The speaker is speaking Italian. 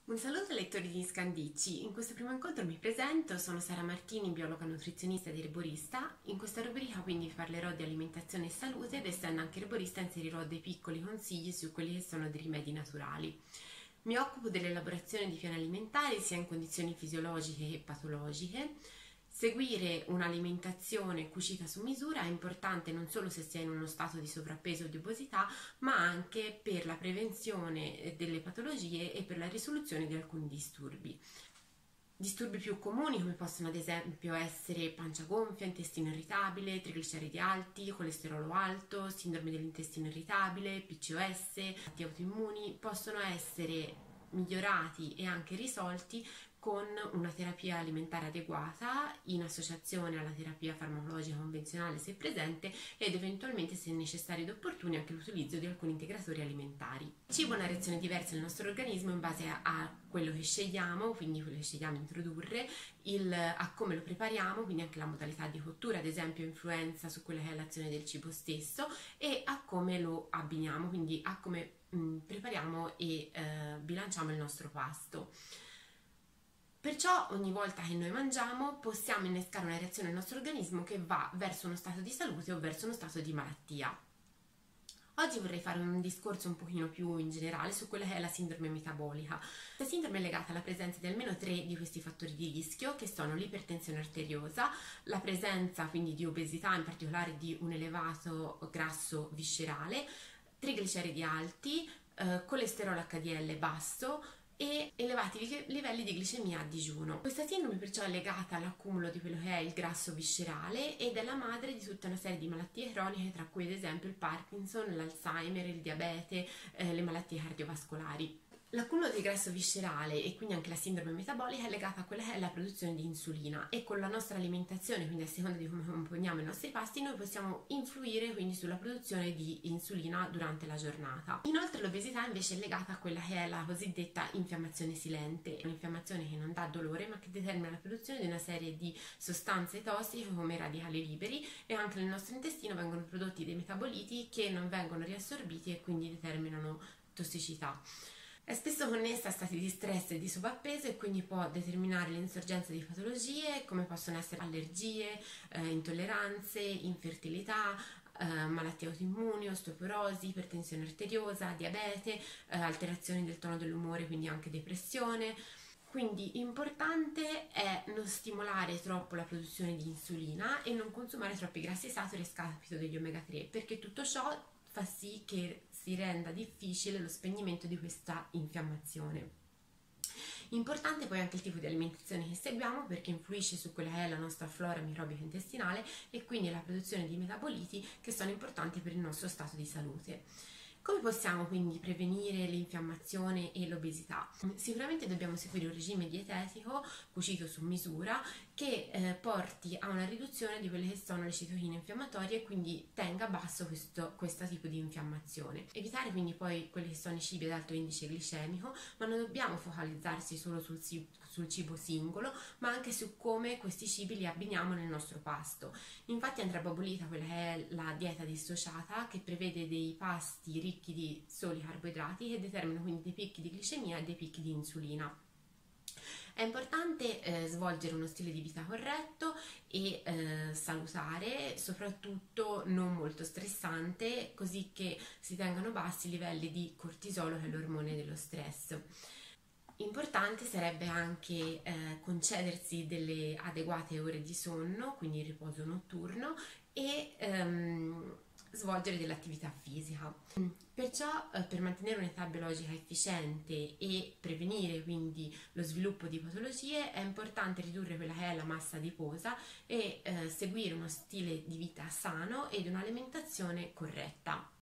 Un saluto ai lettori di Scandicci. In questo primo incontro mi presento, sono Sara Martini, biologa nutrizionista ed erborista. In questa rubrica quindi parlerò di alimentazione e salute ed essendo anche erborista inserirò dei piccoli consigli su quelli che sono dei rimedi naturali. Mi occupo dell'elaborazione di piani alimentari sia in condizioni fisiologiche che patologiche. Seguire un'alimentazione cucita su misura è importante non solo se si è in uno stato di sovrappeso o di obesità, ma anche per la prevenzione delle patologie e per la risoluzione di alcuni disturbi. Disturbi più comuni come possono ad esempio essere pancia gonfia, intestino irritabile, trigliceridi alti, colesterolo alto, sindrome dell'intestino irritabile, PCOS, malattie autoimmuni, possono essere migliorati e anche risolti con una terapia alimentare adeguata in associazione alla terapia farmacologica convenzionale se presente ed eventualmente se necessari ed opportuni anche l'utilizzo di alcuni integratori alimentari. Il cibo ha una reazione diversa nel nostro organismo in base a quello che scegliamo, quindi quello che scegliamo di introdurre, a come lo prepariamo, quindi anche la modalità di cottura ad esempio influenza su quella che è l'azione del cibo stesso e a come lo abbiniamo, quindi a come prepariamo e bilanciamo il nostro pasto. Perciò ogni volta che noi mangiamo possiamo innescare una reazione nel nostro organismo che va verso uno stato di salute o verso uno stato di malattia. Oggi vorrei fare un discorso un pochino più in generale su quella che è la sindrome metabolica. Questa sindrome è legata alla presenza di almeno 3 di questi fattori di rischio che sono l'ipertensione arteriosa, la presenza quindi di obesità, in particolare di un elevato grasso viscerale, trigliceridi alti, colesterolo HDL basso e elevati livelli di glicemia a digiuno. Questa sindrome perciò è legata all'accumulo di quello che è il grasso viscerale ed è la madre di tutta una serie di malattie croniche, tra cui ad esempio il Parkinson, l'Alzheimer, il diabete, le malattie cardiovascolari. L'accumulo di grasso viscerale e quindi anche la sindrome metabolica è legata a quella che è la produzione di insulina e con la nostra alimentazione, quindi a seconda di come componiamo i nostri pasti, noi possiamo influire quindi sulla produzione di insulina durante la giornata. Inoltre l'obesità invece è legata a quella che è la cosiddetta infiammazione silente, un'infiammazione che non dà dolore ma che determina la produzione di una serie di sostanze tossiche come i radicali liberi e anche nel nostro intestino vengono prodotti dei metaboliti che non vengono riassorbiti e quindi determinano tossicità. È spesso connessa a stati di stress e di sovrappeso e quindi può determinare l'insorgenza di patologie come possono essere allergie, intolleranze, infertilità, malattie autoimmuni, osteoporosi, ipertensione arteriosa, diabete, alterazioni del tono dell'umore, quindi anche depressione. Quindi importante è non stimolare troppo la produzione di insulina e non consumare troppi grassi saturi a scapito degli omega 3 perché tutto ciò fa sì che si renda difficile lo spegnimento di questa infiammazione. Importante poi anche il tipo di alimentazione che seguiamo perché influisce su quella che è la nostra flora microbica intestinale e quindi la produzione di metaboliti che sono importanti per il nostro stato di salute. Come possiamo quindi prevenire l'infiammazione e l'obesità? Sicuramente dobbiamo seguire un regime dietetico cucito su misura che porti a una riduzione di quelle che sono le citochine infiammatorie e quindi tenga basso questo tipo di infiammazione. Evitare quindi poi quelli che sono i cibi ad alto indice glicemico, ma non dobbiamo focalizzarsi solo sul cibo singolo, ma anche su come questi cibi li abbiniamo nel nostro pasto. Infatti andrebbe abolita quella che è la dieta dissociata che prevede dei pasti ricchi di soli carboidrati che determinano quindi dei picchi di glicemia e dei picchi di insulina. È importante svolgere uno stile di vita corretto e salutare, soprattutto non molto stressante, così che si tengano bassi i livelli di cortisolo, che è l'ormone dello stress. Importante sarebbe anche concedersi delle adeguate ore di sonno, quindi il riposo notturno e svolgere dell'attività fisica. Perciò per mantenere un'età biologica efficiente e prevenire quindi lo sviluppo di patologie è importante ridurre quella che è la massa adiposa e seguire uno stile di vita sano ed un'alimentazione corretta.